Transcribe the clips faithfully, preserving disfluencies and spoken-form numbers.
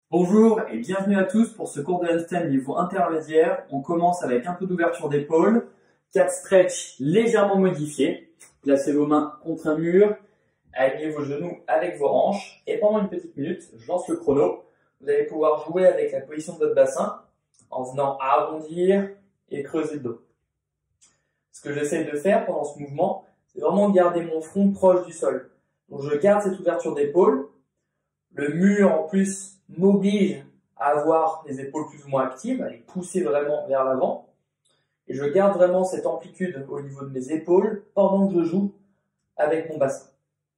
Bonjour et bienvenue à tous pour ce cours de handstand niveau intermédiaire. On commence avec un peu d'ouverture d'épaule, quatre stretch légèrement modifiés. Placez vos mains contre un mur, alignez vos genoux avec vos hanches et pendant une petite minute, je lance le chrono. Vous allez pouvoir jouer avec la position de votre bassin en venant arrondir et creuser le dos. Ce que j'essaie de faire pendant ce mouvement, c'est vraiment de garder mon front proche du sol. Donc je garde cette ouverture d'épaule. Le mur en plus m'oblige à avoir les épaules plus ou moins actives, à les pousser vraiment vers l'avant. Et je garde vraiment cette amplitude au niveau de mes épaules pendant que je joue avec mon bassin.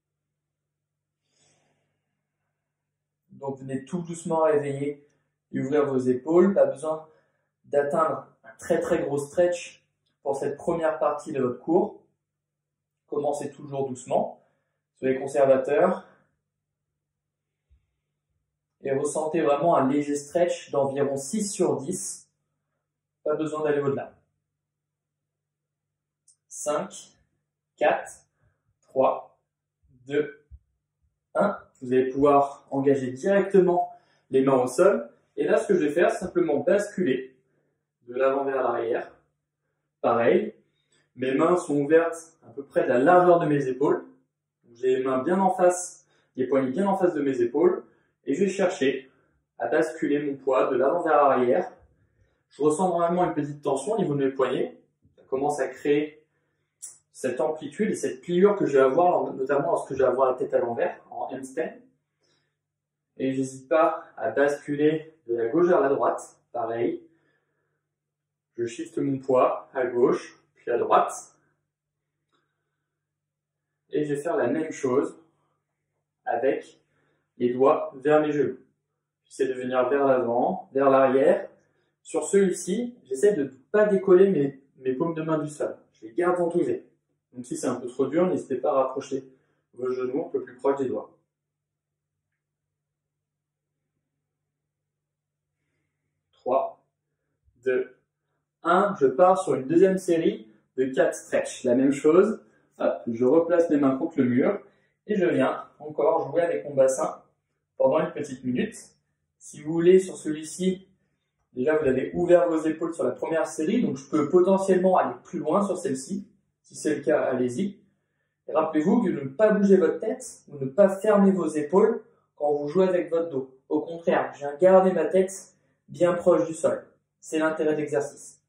Donc venez tout doucement réveiller et ouvrir vos épaules. Pas besoin d'atteindre un très très gros stretch pour cette première partie de votre cours. Commencez toujours doucement. Soyez conservateur. Et ressentez vraiment un léger stretch d'environ six sur dix. Pas besoin d'aller au-delà. cinq, quatre, trois, deux, un. Vous allez pouvoir engager directement les mains au sol. Et là, ce que je vais faire, c'est simplement basculer de l'avant vers l'arrière. Pareil, mes mains sont ouvertes à peu près de la largeur de mes épaules. J'ai les mains bien en face, les poignets bien en face de mes épaules. Et je vais chercher à basculer mon poids de l'avant vers l'arrière. Je ressens normalement une petite tension au niveau de mes poignets. Ça commence à créer cette amplitude et cette pliure que je vais avoir, notamment lorsque je vais avoir la tête à l'envers, en handstand. Et j'hésite pas à basculer de la gauche vers la droite. Pareil. Je shift mon poids à gauche, puis à droite. Et je vais faire la même chose avec les doigts vers mes genoux. J'essaie de venir vers l'avant, vers l'arrière. Sur celui-ci, j'essaie de ne pas décoller mes, mes paumes de main du sol. Je les garde ventousées. Donc si c'est un peu trop dur, n'hésitez pas à rapprocher vos genoux un peu plus proches des doigts. trois, deux, un. Je pars sur une deuxième série de quatre stretch. La même chose. Hop, je replace mes mains contre le mur et je viens encore jouer avec mon bassin pendant une petite minute. Si vous voulez, sur celui-ci, déjà vous avez ouvert vos épaules sur la première série, donc je peux potentiellement aller plus loin sur celle-ci. Si c'est le cas, allez-y. Et rappelez-vous que de ne pas bouger votre tête ou ne pas fermer vos épaules quand vous jouez avec votre dos. Au contraire, je viens garder ma tête bien proche du sol. C'est l'intérêt de l'exercice.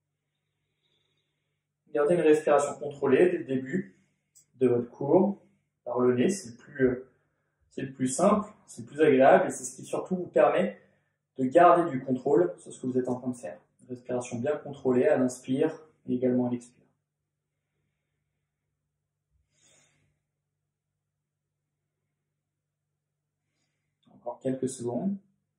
Gardez une respiration contrôlée dès le début de votre cours. Par le nez, c'est le plus, c'est le plus simple, c'est le plus agréable et c'est ce qui surtout vous permet de garder du contrôle sur ce que vous êtes en train de faire. Une respiration bien contrôlée à l'inspire et également à l'expire. Encore quelques secondes.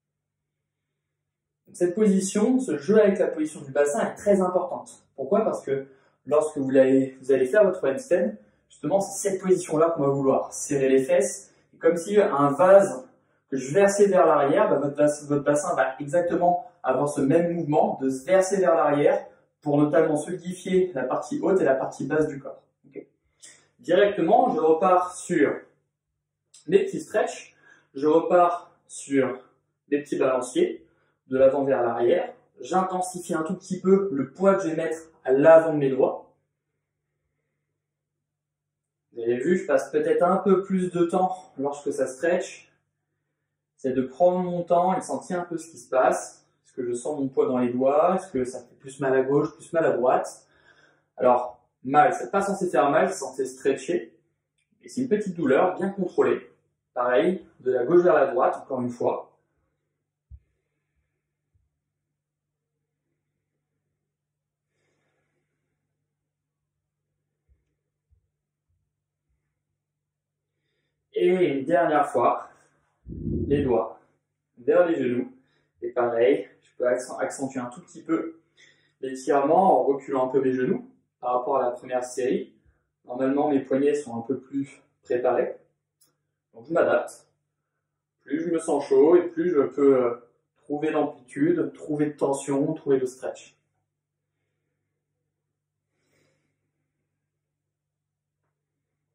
Cette position, ce jeu avec la position du bassin est très importante. Pourquoi? Parce que lorsque vous allez, vous allez faire votre handstand, justement, c'est cette position-là qu'on va vouloir. Serrer les fesses, et comme si un vase que je versais vers l'arrière, bah votre, bassin, votre bassin va exactement avoir ce même mouvement de se verser vers l'arrière pour notamment solidifier la partie haute et la partie basse du corps. Okay. Directement, je repars sur mes petits stretch, je repars sur les petits balanciers, de l'avant vers l'arrière. J'intensifie un tout petit peu le poids que je vais mettre à l'avant de mes doigts. Vous avez vu, je passe peut-être un peu plus de temps lorsque ça stretch. C'est de prendre mon temps et de sentir un peu ce qui se passe. Est-ce que je sens mon poids dans les doigts? Est-ce que ça fait plus mal à gauche, plus mal à droite? Alors, mal, c'est pas censé faire mal, c'est censé stretcher. Et c'est une petite douleur bien contrôlée. Pareil, de la gauche vers la droite, encore une fois. Et une dernière fois, les doigts vers les genoux. Et pareil, je peux accentuer un tout petit peu l'étirement en reculant un peu mes genoux par rapport à la première série. Normalement, mes poignets sont un peu plus préparés. Donc je m'adapte. Plus je me sens chaud et plus je peux trouver l'amplitude, trouver de tension, trouver de stretch.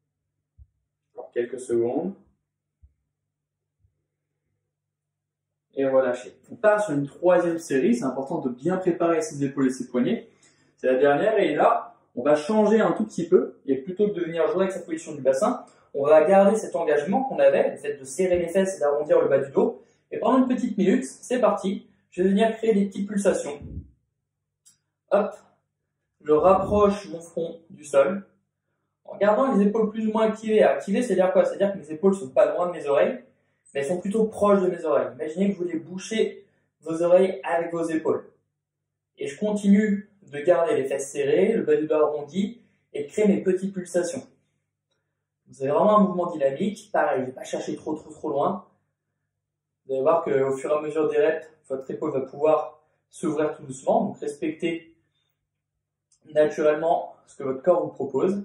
Encore quelques secondes. et relâchez. On part sur une troisième série, c'est important de bien préparer ses épaules et ses poignets. C'est la dernière et là, on va changer un tout petit peu et plutôt que de venir jouer avec sa position du bassin, on va garder cet engagement qu'on avait, le fait de serrer les fesses et d'arrondir le bas du dos. Et pendant une petite minute, c'est parti, je vais venir créer des petites pulsations. Hop, je rapproche mon front du sol en gardant les épaules plus ou moins activées. Activées, c'est-à-dire quoi? C'est-à-dire que mes épaules sont pas loin de mes oreilles, mais elles sont plutôt proches de mes oreilles. Imaginez que vous voulez boucher vos oreilles avec vos épaules. Et je continue de garder les fesses serrées, le bas du dos arrondi et de créer mes petites pulsations. Vous avez vraiment un mouvement dynamique. Pareil, je ne vais pas chercher trop trop trop loin. Vous allez voir qu'au fur et à mesure des reps, votre épaule va pouvoir s'ouvrir tout doucement. Donc respectez naturellement ce que votre corps vous propose.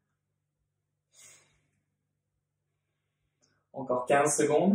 Encore quinze secondes.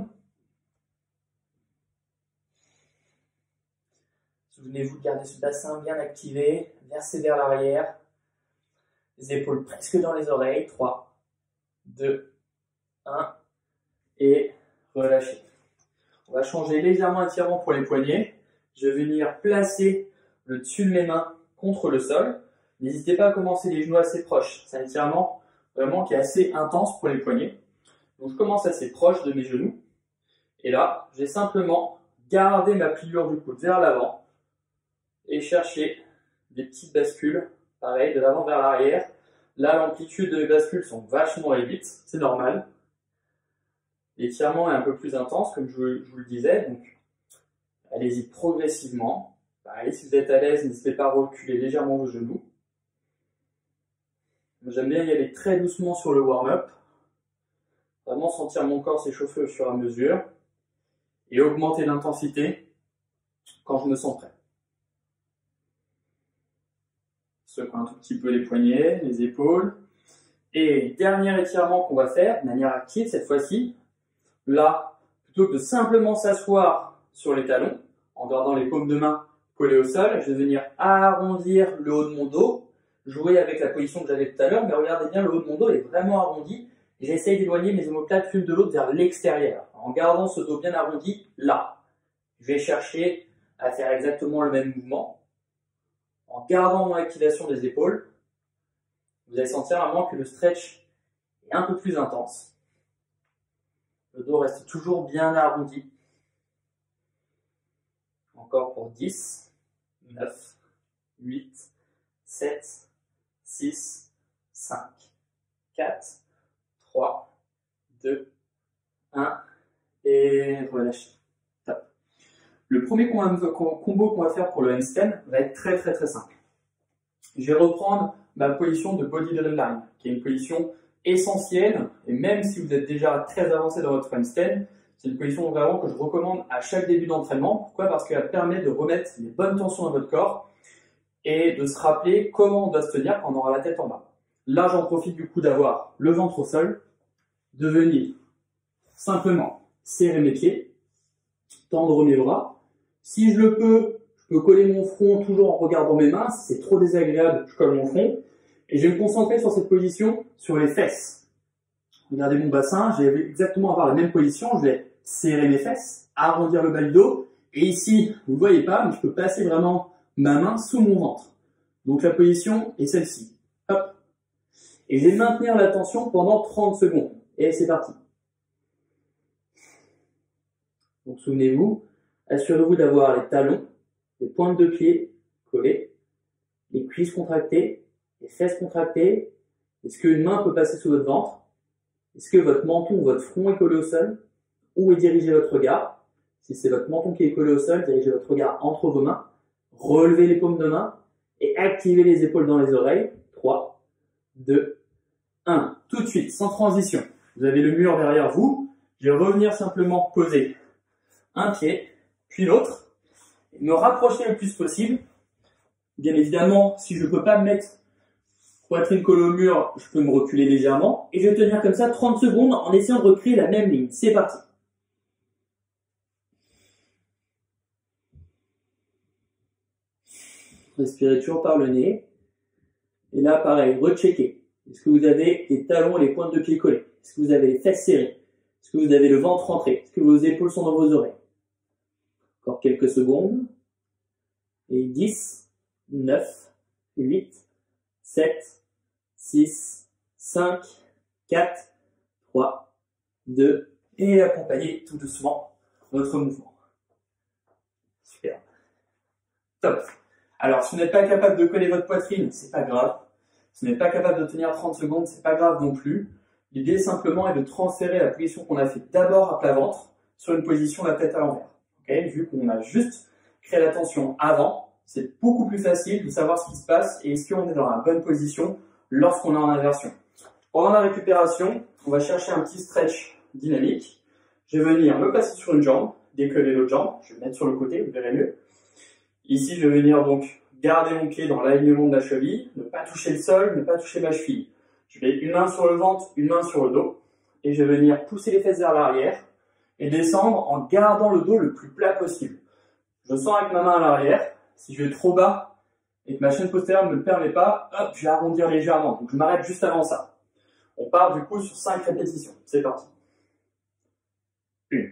Souvenez-vous de garder ce bassin bien activé, versé vers l'arrière. Les épaules presque dans les oreilles. trois, deux, un. Et relâchez. On va changer légèrement l'étirement pour les poignets. Je vais venir placer le dessus de mes mains contre le sol. N'hésitez pas à commencer les genoux assez proches. C'est un étirement vraiment qui est assez intense pour les poignets. Donc je commence assez proche de mes genoux. Et là, je vais simplement garder ma pliure du coude vers l'avant et chercher des petites bascules, pareil, de l'avant vers l'arrière. Là, l'amplitude de mes bascules sont vachement réduites, c'est normal. L'étirement est un peu plus intense, comme je vous le disais, donc allez-y progressivement. Pareil, si vous êtes à l'aise, n'hésitez pas à reculer légèrement vos genoux. J'aime bien y aller très doucement sur le warm-up. Vraiment sentir mon corps s'échauffer au fur et à mesure. Et augmenter l'intensité quand je me sens prêt. Secouez un tout petit peu les poignets, les épaules. Et dernier étirement qu'on va faire, de manière active cette fois-ci. Là, plutôt que de simplement s'asseoir sur les talons, en gardant les paumes de main collées au sol, je vais venir arrondir le haut de mon dos, jouer avec la position que j'avais tout à l'heure, mais regardez bien, le haut de mon dos est vraiment arrondi. Et j'essaye d'éloigner mes omoplates l'une de l'autre vers l'extérieur, en gardant ce dos bien arrondi là. Je vais chercher à faire exactement le même mouvement, en gardant mon activation des épaules. Vous allez sentir à moins que le stretch est un peu plus intense. Le dos reste toujours bien arrondi. Encore pour dix, neuf, huit, sept, six, cinq, quatre, trois, deux, un et relâchez. Top. Le premier combo qu'on va faire pour le handstand va être très très très simple. Je vais reprendre ma position de body drill line, qui est une position essentielle, et même si vous êtes déjà très avancé dans votre handstand, c'est une position vraiment que je recommande à chaque début d'entraînement. Pourquoi? Parce qu'elle permet de remettre les bonnes tensions dans votre corps et de se rappeler comment on doit se tenir quand on aura la tête en bas. Là, j'en profite du coup d'avoir le ventre au sol, de venir simplement serrer mes pieds, tendre mes bras. Si je le peux, je peux coller mon front toujours en regardant mes mains. Si c'est trop désagréable, je colle mon front. Et je vais me concentrer sur cette position, sur les fesses. Regardez mon bassin, je vais exactement avoir la même position. Je vais serrer mes fesses, arrondir le bas du dos. Et ici, vous ne voyez pas, mais je peux passer vraiment ma main sous mon ventre. Donc la position est celle-ci. Hop. Et je vais maintenir la tension pendant trente secondes. Et c'est parti. Donc souvenez-vous, assurez-vous d'avoir les talons, les pointes de pied collées, les cuisses contractées, les fesses contractées. Est-ce qu'une main peut passer sous votre ventre? Est-ce que votre menton ou votre front est collé au sol? Où est dirigé votre regard? Si c'est votre menton qui est collé au sol, dirigez votre regard entre vos mains. Relevez les paumes de main et activez les épaules dans les oreilles. trois, deux, un. Tout de suite, sans transition. Vous avez le mur derrière vous. Je vais revenir simplement poser un pied, puis l'autre. Me rapprocher le plus possible. Bien évidemment, si je ne peux pas me mettre poitrine collée au mur, je peux me reculer légèrement. Et je vais tenir comme ça trente secondes en essayant de recréer la même ligne. C'est parti. Respirez toujours par le nez. Et là, pareil, recheckez. Est-ce que vous avez les talons et les pointes de pied collées? Est-ce que vous avez les fesses serrées? Est-ce que vous avez le ventre rentré? Est-ce que vos épaules sont dans vos oreilles? Encore quelques secondes. Et dix, neuf, huit, sept, six, cinq, quatre, trois, deux, et accompagnez tout doucement votre mouvement. Super. Top. Alors, si vous n'êtes pas capable de coller votre poitrine, c'est pas grave. Si vous n'êtes pas capable de tenir trente secondes, c'est pas grave non plus. L'idée simplement est de transférer la position qu'on a fait d'abord à plat ventre sur une position la tête à l'envers. Okay, vu qu'on a juste créé la tension avant, c'est beaucoup plus facile de savoir ce qui se passe et est-ce qu'on est dans la bonne position lorsqu'on est en inversion. Pendant la récupération, on va chercher un petit stretch dynamique. Je vais venir me placer sur une jambe, décoller l'autre jambe, je vais me mettre sur le côté, vous verrez mieux. Ici, je vais venir donc garder mon pied dans l'alignement de la cheville, ne pas toucher le sol, ne pas toucher ma cheville. Je vais une main sur le ventre, une main sur le dos, et je vais venir pousser les fesses vers l'arrière et descendre en gardant le dos le plus plat possible. Je sens avec ma main à l'arrière, si je vais trop bas et que ma chaîne postérieure ne me le permet pas, hop, je vais arrondir légèrement, donc je m'arrête juste avant ça. On part du coup sur cinq répétitions, c'est parti. une,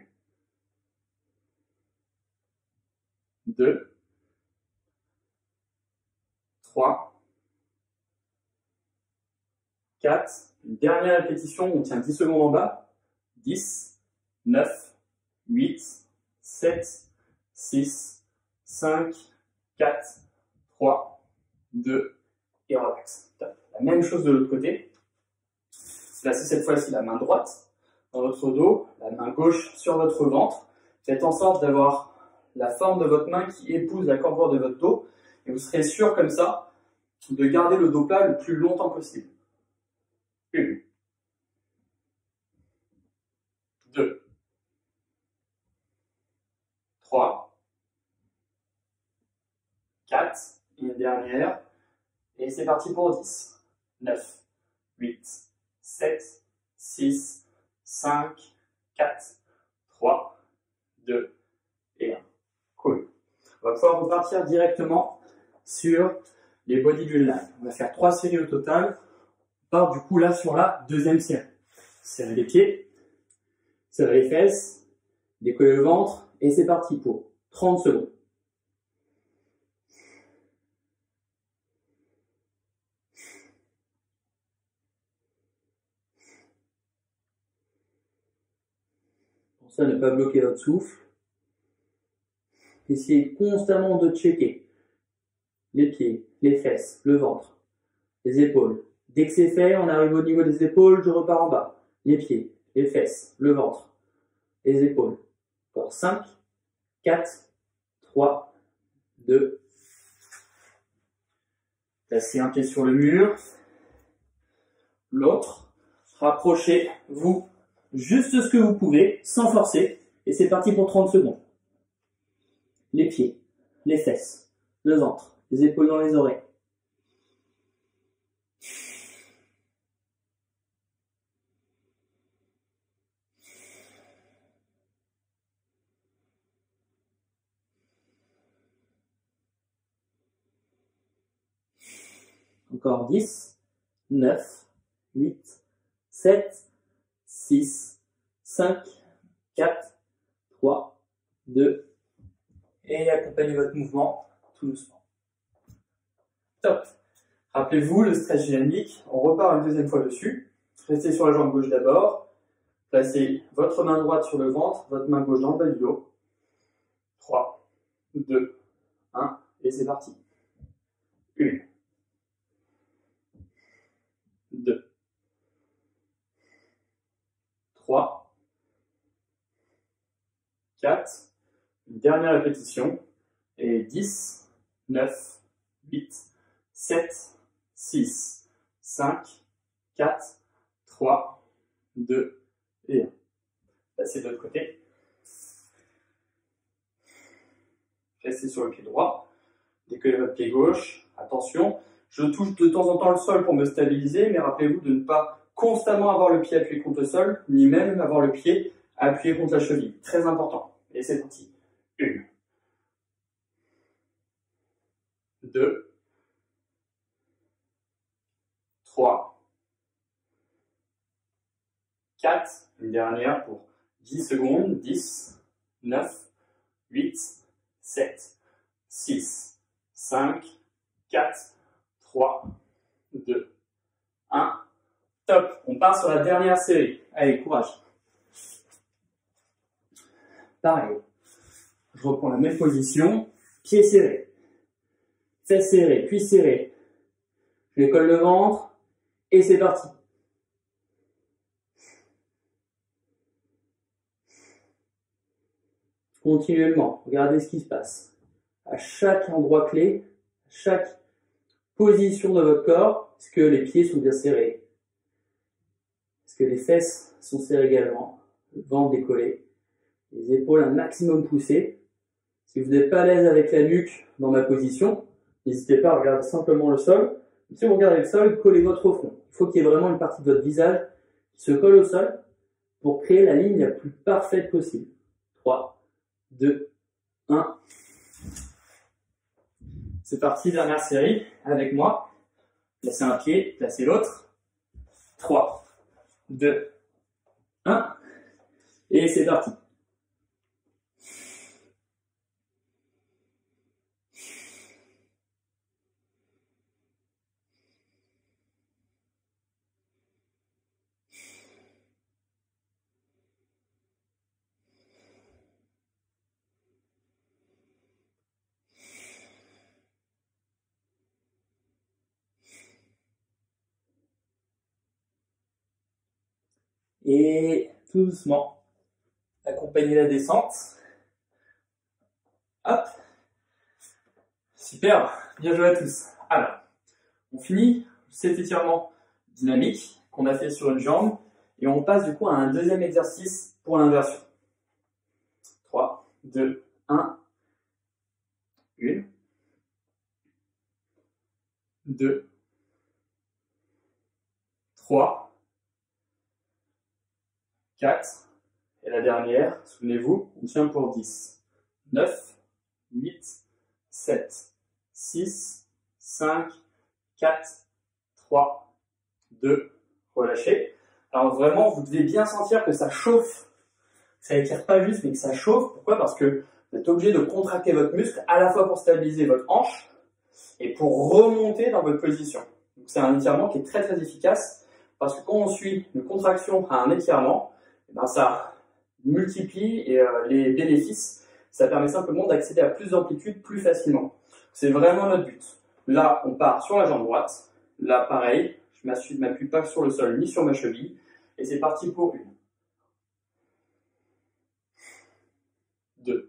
deux, trois, quatre, une dernière répétition, on tient dix secondes en bas, dix, neuf, huit, sept, six, cinq, quatre, trois, deux, et relax. Top. La même chose de l'autre côté. Placez cette fois-ci la main droite dans votre dos, la main gauche sur votre ventre. Faites en sorte d'avoir la forme de votre main qui épouse la courbure de votre dos, et vous serez sûr comme ça de garder le dos plat le plus longtemps possible. Une, deux, trois, quatre, et une dernière, et c'est parti pour dix, neuf, huit, sept, six, cinq, quatre, trois, deux, et un. Cool. On va pouvoir repartir directement sur les body drill line. On va faire trois séries au total. On part du coup là sur la deuxième série. Serrez les pieds, serrez les fesses, décollez le ventre, et c'est parti pour trente secondes. Pour ça, ne pas bloquer votre souffle. Essayez constamment de checker les pieds, les fesses, le ventre, les épaules. Dès que c'est fait, on arrive au niveau des épaules, je repars en bas. Les pieds, les fesses, le ventre, les épaules. Encore cinq, quatre, trois, deux. Placez un pied sur le mur. L'autre. Rapprochez-vous juste ce que vous pouvez, sans forcer. Et c'est parti pour trente secondes. Les pieds, les fesses, le ventre, les épaules dans les oreilles. Encore dix, neuf, huit, sept, six, cinq, quatre, trois, deux, et accompagnez votre mouvement tout doucement. Top. Rappelez-vous le stretch dynamique, on repart une deuxième fois dessus. Restez sur la jambe gauche d'abord. Placez votre main droite sur le ventre, votre main gauche dans le bas du dos. trois, deux, un, et c'est parti. un, deux, trois, quatre, une dernière répétition, et dix, neuf, huit, sept, six, cinq, quatre, trois, deux, et un. Passez de l'autre côté. Restez sur le pied droit. Décollez votre pied gauche. Attention, je touche de temps en temps le sol pour me stabiliser, mais rappelez-vous de ne pas constamment avoir le pied appuyé contre le sol, ni même avoir le pied appuyé contre la cheville. Très important. Et c'est parti. un, deux, trois, quatre, une dernière pour dix secondes, dix, neuf, huit, sept, six, cinq, quatre, trois, deux, un. Top. On part sur la dernière série. Allez, courage. Pareil. Je reprends la même position. Pieds serrés. Fesses serrées, cuisses serrées. Je décolle le ventre. Et c'est parti. Continuellement, regardez ce qui se passe. À chaque endroit clé, à chaque position de votre corps, est-ce que les pieds sont bien serrés? Est-ce que les fesses sont serrées également? Le ventre décollé. Les épaules un maximum poussées. Si vous n'êtes pas à l'aise avec la nuque dans ma position, n'hésitez pas à regarder simplement le sol. Si vous regardez le sol, collez votre front. Il faut qu'il y ait vraiment une partie de votre visage qui se colle au sol pour créer la ligne la plus parfaite possible. trois, deux, un. C'est parti, dernière série, avec moi. Placez un pied, placez l'autre. trois, deux, un. Et c'est parti. Et tout doucement, accompagnez la descente. Hop. Super, bien joué à tous. Alors, on finit cet étirement dynamique qu'on a fait sur une jambe et on passe du coup à un deuxième exercice pour l'inversion. trois, deux, un. une. deux. trois. quatre, et la dernière, souvenez-vous, on tient pour dix, neuf, huit, sept, six, cinq, quatre, trois, deux, relâchez. Alors vraiment, vous devez bien sentir que ça chauffe, ça étire pas juste, mais que ça chauffe. Pourquoi? Parce que vous êtes obligé de contracter votre muscle à la fois pour stabiliser votre hanche et pour remonter dans votre position. Donc c'est un étirement qui est très très efficace parce que quand on suit une contraction à un étirement, ben ça multiplie et euh, les bénéfices, ça permet simplement d'accéder à plus d'amplitude plus facilement. C'est vraiment notre but. Là, on part sur la jambe droite. Là, pareil, je ne m'appuie pas sur le sol ni sur ma cheville. Et c'est parti pour une. Deux.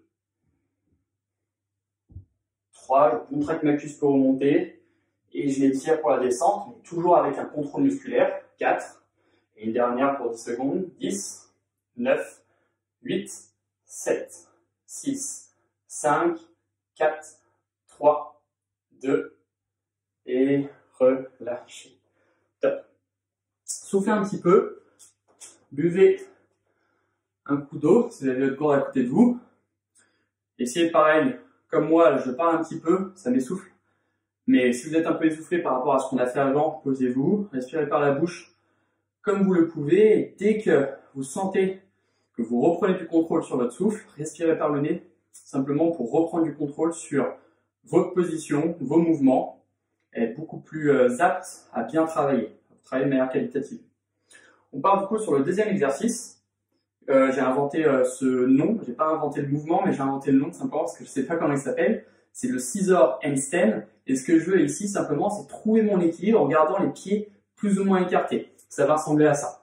Trois. Je contracte ma cuisse pour remonter. Et je l'étire pour la descente, mais toujours avec un contrôle musculaire. Quatre. Et une dernière pour dix secondes. Dix. neuf, huit, sept, six, cinq, quatre, trois, deux, et relâchez. Top. Soufflez un petit peu, buvez un coup d'eau si vous avez votre corps à côté de vous. Essayez pareil, comme moi, je parle un petit peu, ça m'essouffle. Mais si vous êtes un peu essoufflé par rapport à ce qu'on a fait avant, posez-vous, respirez par la bouche comme vous le pouvez. Et dès que vous sentez que vous reprenez du contrôle sur votre souffle, respirez par le nez, simplement pour reprendre du contrôle sur votre position, vos mouvements, et être beaucoup plus euh, apte à bien travailler, à travailler de manière qualitative. On part du coup sur le deuxième exercice. Euh, j'ai inventé euh, ce nom, j'ai pas inventé le mouvement, mais j'ai inventé le nom simplement parce que je sais pas comment il s'appelle. C'est le scissor handstand. Et ce que je veux ici simplement, c'est trouver mon équilibre en gardant les pieds plus ou moins écartés. Ça va ressembler à ça.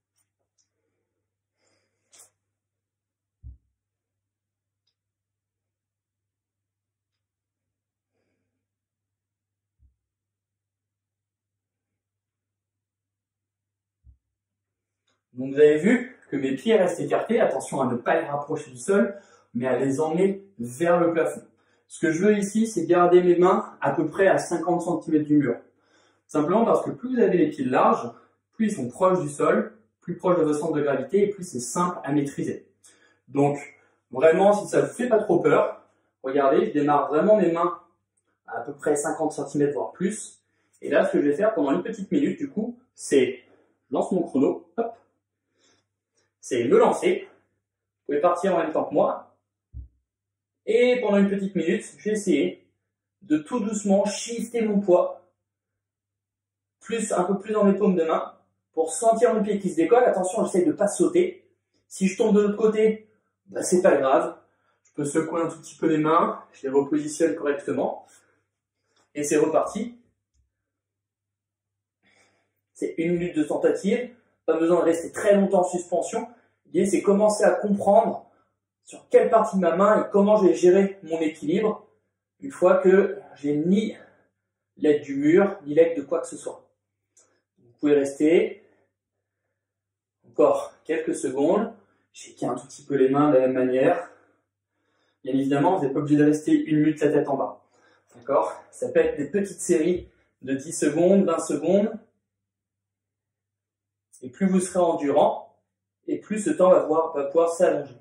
Donc vous avez vu que mes pieds restent écartés, attention à ne pas les rapprocher du sol, mais à les emmener vers le plafond. Ce que je veux ici, c'est garder mes mains à peu près à cinquante centimètres du mur. Simplement parce que plus vous avez les pieds larges, plus ils sont proches du sol, plus proches de votre centre de gravité et plus c'est simple à maîtriser. Donc vraiment, si ça ne vous fait pas trop peur, regardez, je démarre vraiment mes mains à à peu près cinquante centimètres voire plus. Et là, ce que je vais faire pendant une petite minute, du coup, c'est je lance mon chrono, hop, c'est me lancer. Vous pouvez partir en même temps que moi. Et pendant une petite minute, je vais essayer de tout doucement shifter mon poids, plus, un peu plus dans mes paumes de main, pour sentir mon pied qui se décolle. Attention, j'essaie de ne pas sauter. Si je tombe de l'autre côté, bah, c'est pas grave. Je peux secouer un tout petit peu les mains, je les repositionne correctement. Et c'est reparti. C'est une minute de tentative. Pas besoin de rester très longtemps en suspension. L'idée, c'est commencer à comprendre sur quelle partie de ma main et comment je vais gérer mon équilibre une fois que j'ai ni l'aide du mur, ni l'aide de quoi que ce soit. Vous pouvez rester encore quelques secondes. Shaker un tout petit peu les mains de la même manière. Bien évidemment, vous n'êtes pas obligé de rester une minute la tête en bas. D'accord? Ça peut être des petites séries de dix secondes, vingt secondes. Et plus vous serez endurant, et plus ce temps va pouvoir, va pouvoir s'allonger.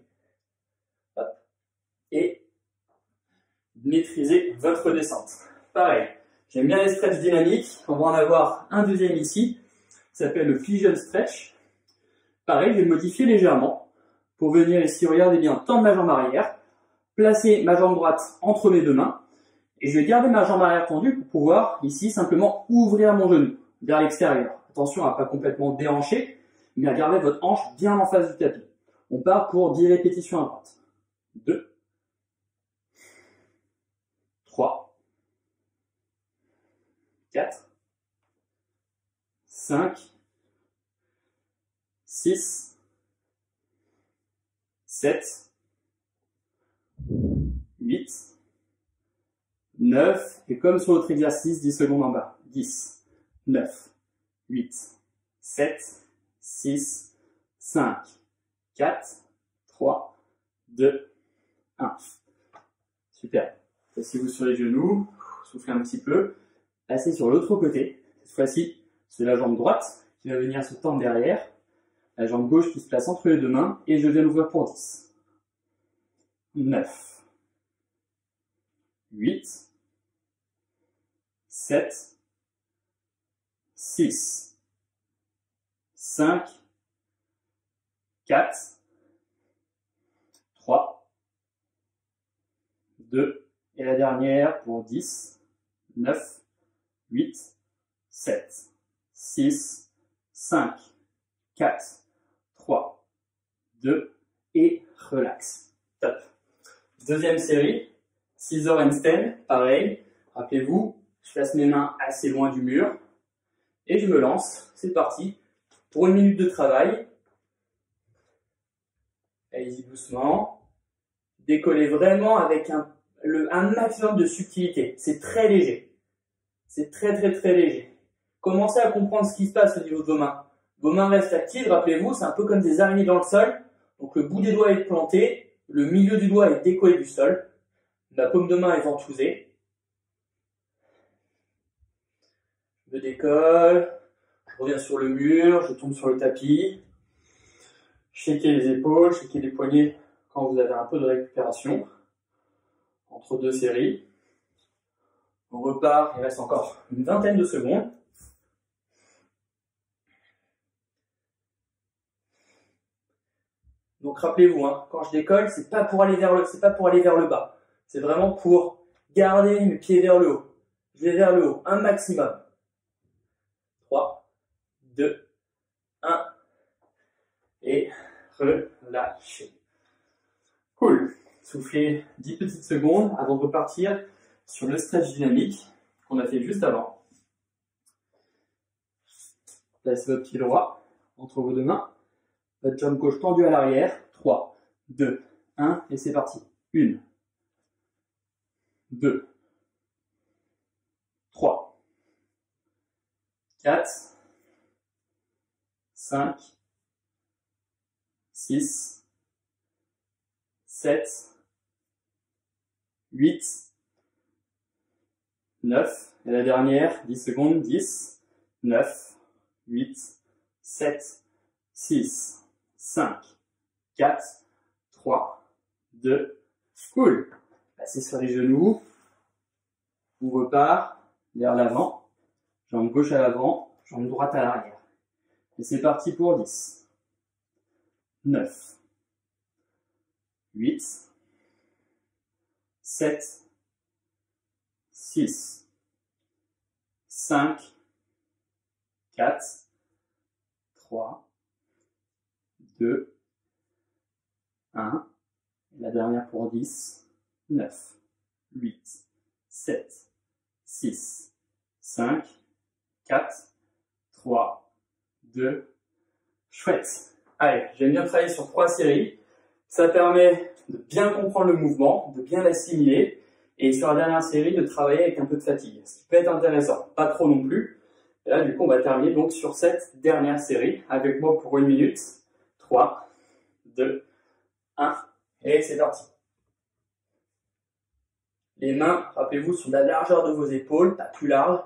Et maîtriser votre descente. Pareil, j'aime bien les stretches dynamiques. On va en avoir un deuxième ici. Ça s'appelle le pigeon stretch. Pareil, je vais le modifier légèrement pour venir ici, regardez bien, tendre ma jambe arrière, placer ma jambe droite entre mes deux mains, et je vais garder ma jambe arrière tendue pour pouvoir ici simplement ouvrir mon genou vers l'extérieur. Attention à ne pas complètement déhancher, mais à garder votre hanche bien en face du tapis. On part pour dix répétitions à droite. deux, trois, quatre, cinq, six, sept, huit, neuf, et comme sur l'autre exercice, dix secondes en bas. dix, neuf, huit, sept, six, cinq, quatre, trois, deux, un. Super. Placez-vous sur les genoux, soufflez un petit peu. Passez sur l'autre côté. Cette fois-ci, c'est la jambe droite qui va venir se tendre derrière. La jambe gauche qui se place entre les deux mains. Et je viens l'ouvrir pour dix. neuf. huit. sept. six. cinq. quatre. trois. deux. Et la dernière pour dix, neuf, huit, sept, six, cinq, quatre, trois, deux, et relax. Top. Deuxième série, scissor handstand, pareil. Rappelez-vous, je place mes mains assez loin du mur et je me lance. C'est parti pour une minute de travail. Allez-y doucement. Décollez vraiment avec un Le, un maximum de subtilité. C'est très léger. C'est très très très léger. Commencez à comprendre ce qui se passe au niveau de vos mains. Vos mains restent actives, rappelez-vous, c'est un peu comme des araignées dans le sol. Donc le bout des doigts est planté, le milieu du doigt est décollé du sol, la paume de main est ventousée. Je décolle, je reviens sur le mur, je tombe sur le tapis. Shakez les épaules, shakez les poignets quand vous avez un peu de récupération. Entre deux séries. On repart, il reste encore une vingtaine de secondes. Donc rappelez-vous, hein, quand je décolle, c'est pas pour aller vers le, c'est pas pour aller vers le bas. C'est vraiment pour garder mes pieds vers le haut. Je vais vers le haut, un maximum. trois, deux, un. Et relâchez. Cool. Soufflez dix petites secondes avant de repartir sur le stretch dynamique qu'on a fait juste avant. Placez votre pied droit entre vos deux mains. Votre jambe gauche tendue à l'arrière. trois, deux, un. Et c'est parti. un, deux, trois, quatre, cinq, six, sept, huit, neuf, et la dernière, dix secondes, dix, neuf, huit, sept, six, cinq, quatre, trois, deux, cool. Passez sur les genoux, on repart vers l'avant, jambe gauche à l'avant, jambe droite à l'arrière. Et c'est parti pour dix, neuf, huit, sept, six, cinq, quatre, trois, deux, un. Et la dernière pour dix, neuf, huit, sept, six, cinq, quatre, trois, deux. Chouette. Allez, j'aime bien travailler sur trois séries. Ça permet de bien comprendre le mouvement, de bien l'assimiler, et sur la dernière série, de travailler avec un peu de fatigue. Ce qui peut être intéressant, pas trop non plus. Et là, du coup, on va terminer donc sur cette dernière série, avec moi pour une minute. trois, deux, un, et c'est parti. Les mains, rappelez-vous, sur la largeur de vos épaules, pas plus large.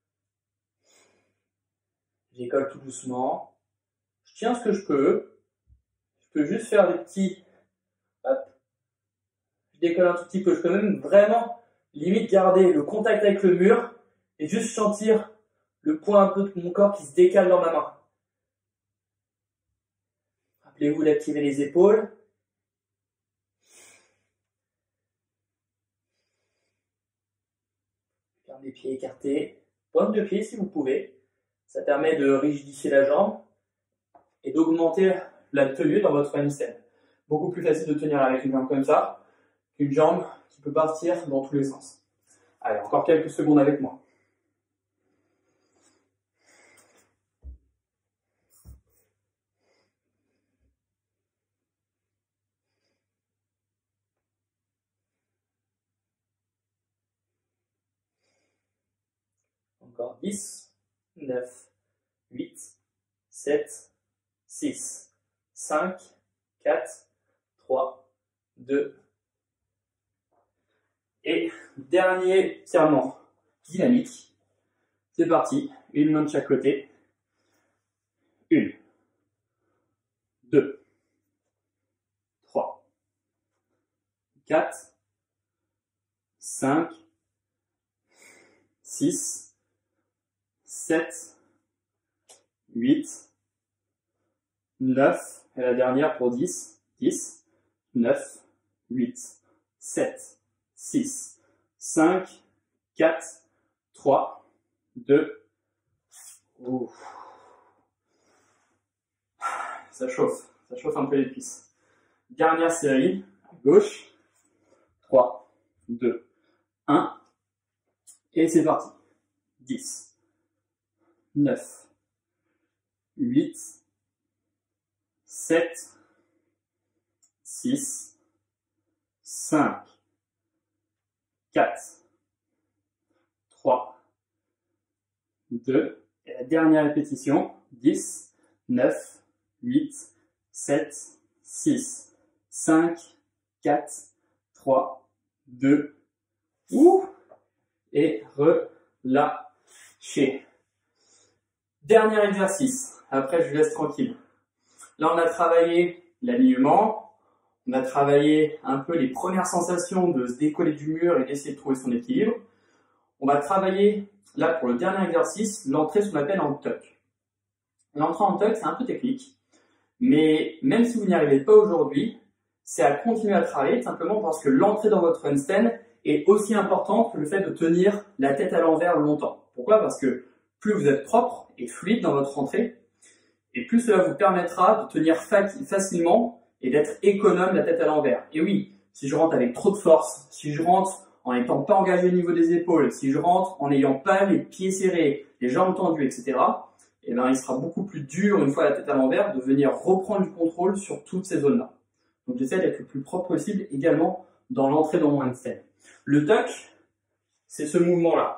J'écolle tout doucement. Je tiens ce que je peux. Je peux juste faire des petits... Hop. Je décolle un tout petit peu. Je peux même vraiment, limite, garder le contact avec le mur et juste sentir le poids un peu de mon corps qui se décale dans ma main. Rappelez-vous d'activer les épaules. Garde les pieds écartés. Pointe de pied si vous pouvez. Ça permet de rigidifier la jambe et d'augmenter la tenue dans votre handstand. Beaucoup plus facile de tenir avec une jambe comme ça qu'une jambe qui peut partir dans tous les sens. Allez, encore quelques secondes avec moi. Encore dix, neuf, huit, sept, six, cinq, quatre, trois, deux. Et dernier serment dynamique. C'est parti. Une main de chaque côté. Une, deux, trois, quatre, cinq, six, sept, huit, neuf, et la dernière pour dix, dix, neuf, huit, sept, six, cinq, quatre, trois, deux. Ouh. Ça chauffe, ça chauffe un peu les cuisses. Dernière série, à gauche, trois, deux, un, et c'est parti. dix, neuf, huit, sept, six, cinq, quatre, trois, deux, et la dernière répétition, dix, neuf, huit, sept, six, cinq, quatre, trois, deux, ouh, et relâchez. Dernier exercice, après je vous laisse tranquille. Là on a travaillé l'alignement, on a travaillé un peu les premières sensations de se décoller du mur et d'essayer de trouver son équilibre. On va travailler, là pour le dernier exercice, l'entrée ce qu'on appelle en tuck. L'entrée en tuck c'est un peu technique, mais même si vous n'y arrivez pas aujourd'hui, c'est à continuer à travailler simplement parce que l'entrée dans votre handstand est aussi importante que le fait de tenir la tête à l'envers longtemps. Pourquoi? Parce que plus vous êtes propre et fluide dans votre entrée, et plus cela vous permettra de tenir facilement et d'être économe la tête à l'envers. Et oui, si je rentre avec trop de force, si je rentre en n'étant pas engagé au niveau des épaules, si je rentre en n'ayant pas les pieds serrés, les jambes tendues, et cetera, eh ben, il sera beaucoup plus dur, une fois la tête à l'envers, de venir reprendre du contrôle sur toutes ces zones-là. Donc j'essaie d'être le plus propre possible également dans l'entrée dans mon handstand. Le tuck, c'est ce mouvement-là.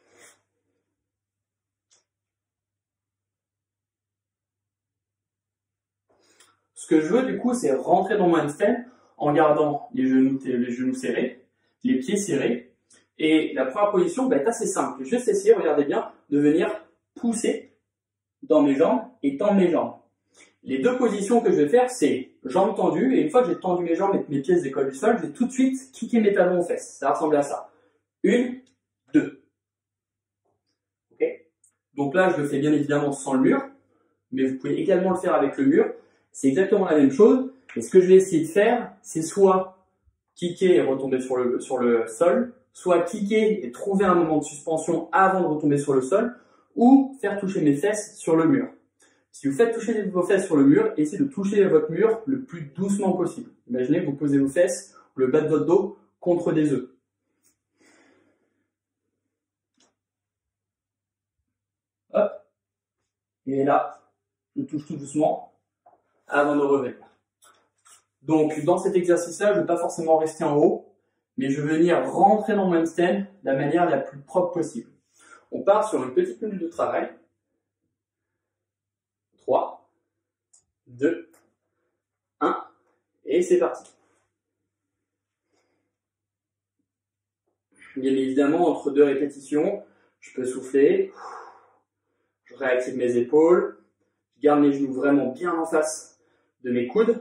Ce que je veux du coup, c'est rentrer dans mon handstand en gardant les genoux, les genoux serrés, les pieds serrés. Et la première position va être assez simple. Je vais juste essayer, regardez bien, de venir pousser dans mes jambes et tendre mes jambes. Les deux positions que je vais faire, c'est jambes tendues. Et une fois que j'ai tendu mes jambes et que mes pieds se décollent du sol, je vais tout de suite kicker mes talons aux fesses. Ça va ressembler à ça. Une, deux. Ok? Donc là, je le fais bien évidemment sans le mur. Mais vous pouvez également le faire avec le mur. C'est exactement la même chose. Et ce que je vais essayer de faire, c'est soit kicker et retomber sur le, sur le sol, soit kicker et trouver un moment de suspension avant de retomber sur le sol, ou faire toucher mes fesses sur le mur. Si vous faites toucher vos fesses sur le mur, essayez de toucher votre mur le plus doucement possible. Imaginez que vous posez vos fesses ou le bas de votre dos contre des œufs. Hop. Et là, je touche tout doucement avant de revenir. Donc, dans cet exercice-là, je ne vais pas forcément rester en haut, mais je vais venir rentrer dans mon handstand de la manière la plus propre possible. On part sur une petite minute de travail. trois, deux, un, et c'est parti. Bien évidemment, entre deux répétitions, je peux souffler, je réactive mes épaules, je garde mes genoux vraiment bien en face de mes coudes,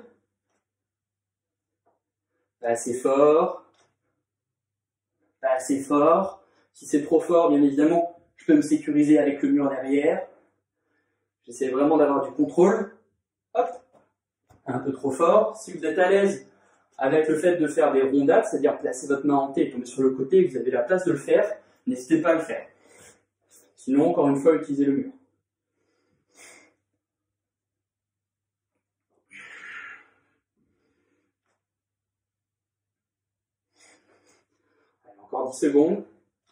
pas assez fort, pas assez fort. Si c'est trop fort, bien évidemment, je peux me sécuriser avec le mur derrière. J'essaie vraiment d'avoir du contrôle. Hop, un peu trop fort. Si vous êtes à l'aise avec le fait de faire des rondades, c'est-à-dire placer votre main en T et tomber sur le côté et que vous avez la place de le faire, n'hésitez pas à le faire. Sinon, encore une fois, utilisez le mur. Allez, encore dix secondes.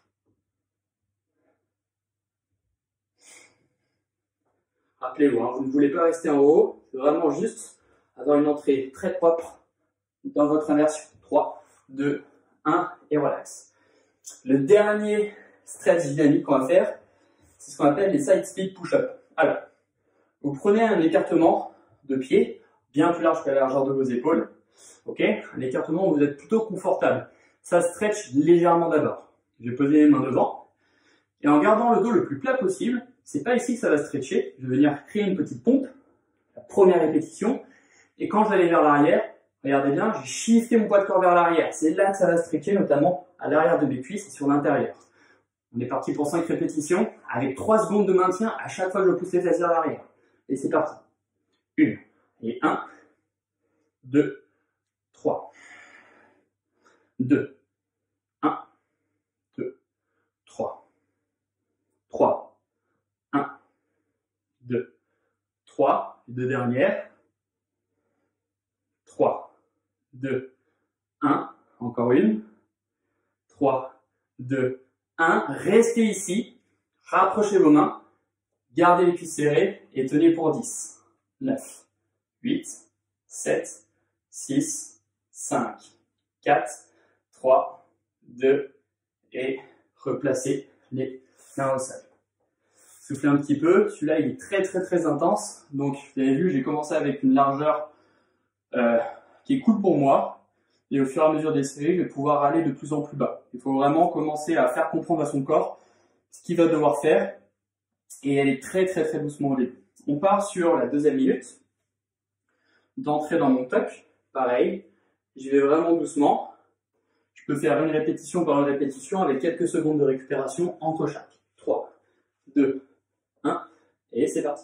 Rappelez-vous, hein, vous ne voulez pas rester en haut, c'est vraiment juste avoir une entrée très propre dans votre inversion. trois, deux, un et relax. Le dernier stretch dynamique qu'on va faire, c'est ce qu'on appelle les side split push-up. Alors, vous prenez un écartement de pied, bien plus large que la largeur de vos épaules. Ok, un écartement où vous êtes plutôt confortable. Ça stretch légèrement d'abord. Je vais poser les mains devant. Et en gardant le dos le plus plat possible, c'est pas ici que ça va stretcher. Je vais venir créer une petite pompe, la première répétition. Et quand je vais aller vers l'arrière, regardez bien, j'ai shifté mon poids de corps vers l'arrière. C'est là que ça va stretcher, notamment à l'arrière de mes cuisses et sur l'intérieur. On est parti pour cinq répétitions, avec trois secondes de maintien à chaque fois que je pousse les fesses vers l'arrière. Et c'est parti. une, et un, deux, trois, deux, un, deux, trois, trois, un, deux, trois, les deux dernières, trois, deux, un, encore une, trois, deux, un, restez ici, rapprochez vos mains, gardez les cuisses serrées et tenez pour dix, neuf, huit, sept, six, cinq, quatre, trois, deux, et replacez les mains au sol. Soufflez un petit peu, celui-là il est très très très intense, donc vous avez vu j'ai commencé avec une largeur euh, qui est cool pour moi, et au fur et à mesure des séries je vais pouvoir aller de plus en plus bas. Il faut vraiment commencer à faire comprendre à son corps ce qu'il va devoir faire, et aller très très très doucement au début. On part sur la deuxième minute, d'entrer dans mon tuck, pareil, j'y vais vraiment doucement, je peux faire une répétition par une répétition avec quelques secondes de récupération entre chaque. trois, deux, un, et c'est parti.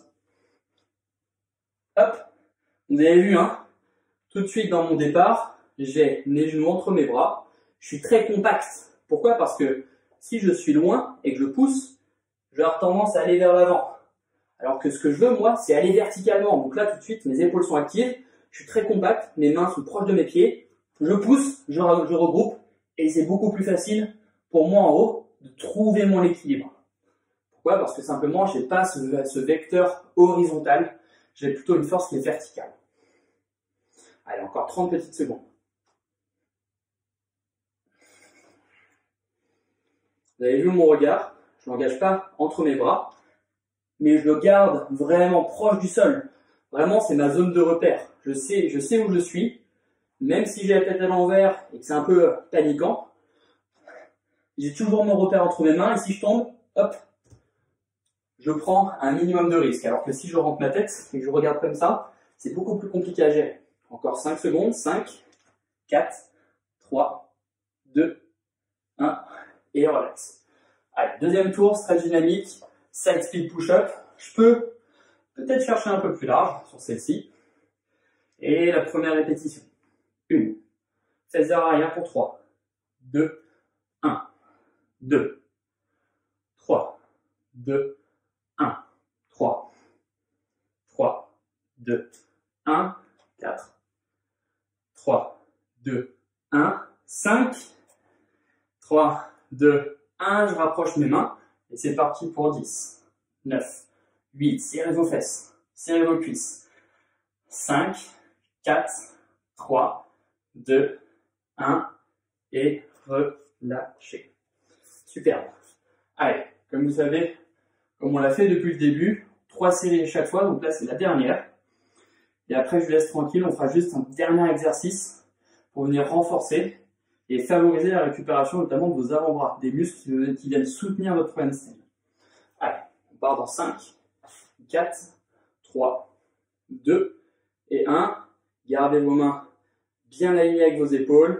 Hop, vous avez vu, hein, tout de suite dans mon départ, j'ai mes genoux entre mes bras, je suis très compact. Pourquoi? Parce que si je suis loin et que je pousse, je vais avoir tendance à aller vers l'avant. Alors que ce que je veux, moi, c'est aller verticalement. Donc là, tout de suite, mes épaules sont actives, je suis très compact, mes mains sont proches de mes pieds, je pousse, je, je regroupe, et c'est beaucoup plus facile pour moi en haut de trouver mon équilibre. Pourquoi? Parce que simplement, je n'ai pas ce, ce vecteur horizontal, j'ai plutôt une force qui est verticale. Allez, encore trente petites secondes. Vous avez vu mon regard, je ne l'engage pas entre mes bras, mais je le garde vraiment proche du sol. Vraiment, c'est ma zone de repère. Je sais, je sais où je suis, même si j'ai la tête à l'envers et que c'est un peu paniquant, j'ai toujours mon repère entre mes mains et si je tombe, hop, je prends un minimum de risque. Alors que si je rentre ma tête et que je regarde comme ça, c'est beaucoup plus compliqué à gérer. Encore cinq secondes, cinq, quatre, trois, deux, un, et relax. Allez, deuxième tour, stretch dynamique, side split push-up. Je peux peut-être chercher un peu plus large sur celle-ci. Et la première répétition. une, Faites arrière pour trois, deux, un, deux, trois, deux, un, trois, trois, deux, un, quatre, trois, deux, un, cinq, trois, deux, un, je rapproche mes mains et c'est parti pour dix, neuf, huit, serrez vos fesses, serrez vos cuisses, cinq, quatre, trois, deux, un et relâchez. Superbe. Allez, comme vous savez, comme on l'a fait depuis le début, trois séries à chaque fois, donc là c'est la dernière. Et après je vous laisse tranquille, on fera juste un dernier exercice pour venir renforcer et favoriser la récupération notamment de vos avant-bras, des muscles qui viennent soutenir votre handstand. Allez, on part dans cinq, quatre, trois, deux et un. Gardez vos mains bien alignées avec vos épaules.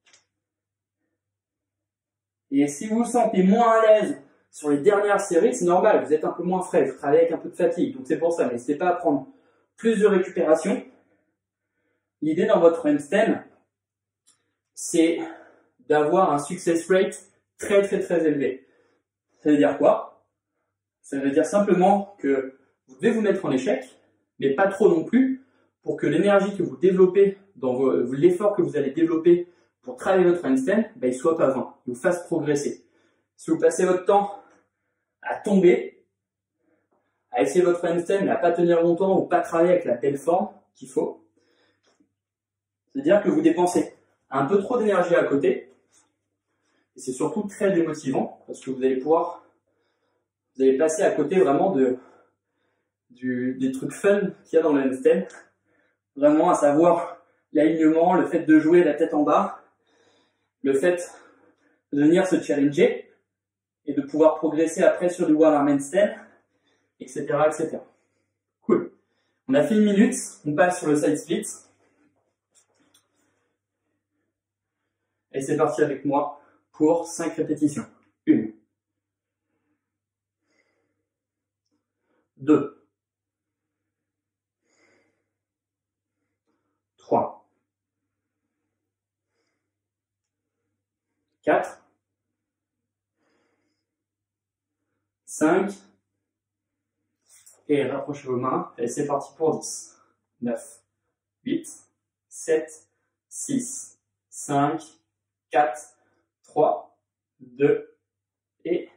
Et si vous vous sentez moins à l'aise sur les dernières séries, c'est normal, vous êtes un peu moins frais, vous travaillez avec un peu de fatigue, donc c'est pour ça, n'hésitez pas à prendre plus de récupération. L'idée dans votre handstand, c'est d'avoir un success rate très très très élevé. Ça veut dire quoi? Ça veut dire simplement que vous devez vous mettre en échec, mais pas trop non plus, pour que l'énergie que vous développez, dans l'effort que vous allez développer pour travailler votre handstand, ben, il ne soit pas vain, il vous fasse progresser. Si vous passez votre temps à tomber, à essayer votre handstand, mais à pas tenir longtemps ou pas travailler avec la belle forme qu'il faut, c'est-à-dire que vous dépensez un peu trop d'énergie à côté, et c'est surtout très démotivant, parce que vous allez pouvoir, vous allez passer à côté vraiment de, du, des trucs fun qu'il y a dans le handstand, vraiment à savoir l'alignement, le fait de jouer la tête en bas, le fait de venir se challenger, et de pouvoir progresser après sur du wall arm handstand, et cetera, et cetera. Cool. On a fait une minute, on passe sur le side split. Et c'est parti avec moi pour cinq répétitions. une, deux, trois, quatre, cinq, et rapprochez vos mains, et c'est parti pour dix, neuf, huit, sept, six, cinq, quatre, trois, deux, et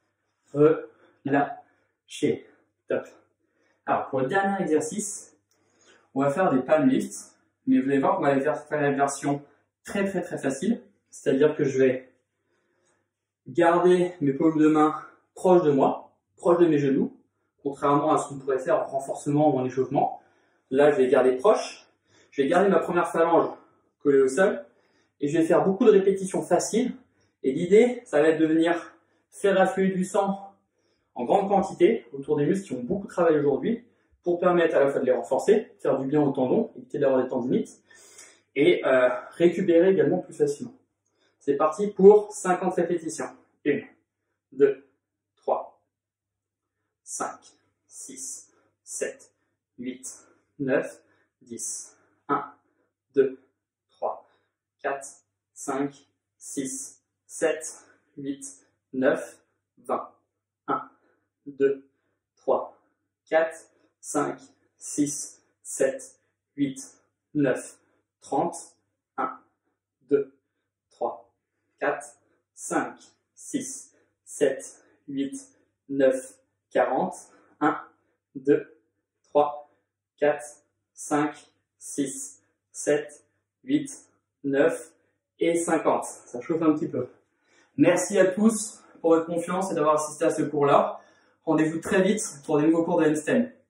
relâchez. Top. Alors, pour le dernier exercice, on va faire des palm lifts, mais vous allez voir qu'on va faire la version très très très facile, c'est-à-dire que je vais garder mes paumes de main proches de moi, proches de mes genoux, contrairement à ce qu'on pourrait faire en renforcement ou en échauffement. Là, je vais garder proche, je vais garder ma première phalange collée au sol, et je vais faire beaucoup de répétitions faciles. Et l'idée, ça va être de venir faire affluer du sang en grande quantité autour des muscles qui ont beaucoup travaillé aujourd'hui pour permettre à la fois de les renforcer, faire du bien aux tendons, éviter d'avoir des tendinites et euh, récupérer également plus facilement. C'est parti pour cinquante répétitions. un, deux, trois, cinq, six, sept, huit, neuf, dix, un, deux, trois, quatre, cinq, six, sept, huit, neuf, vingt, un, deux, trois, quatre, cinq, six, sept, huit, neuf, trente, un, deux, trois, quatre, cinq, six, sept, huit, neuf, quarante, un, deux, trois, quatre, cinq, six, sept, huit, neuf et cinquante. Ça chauffe un petit peu. Merci à tous pour votre confiance et d'avoir assisté à ce cours-là. Rendez-vous très vite pour des nouveaux cours de handstand.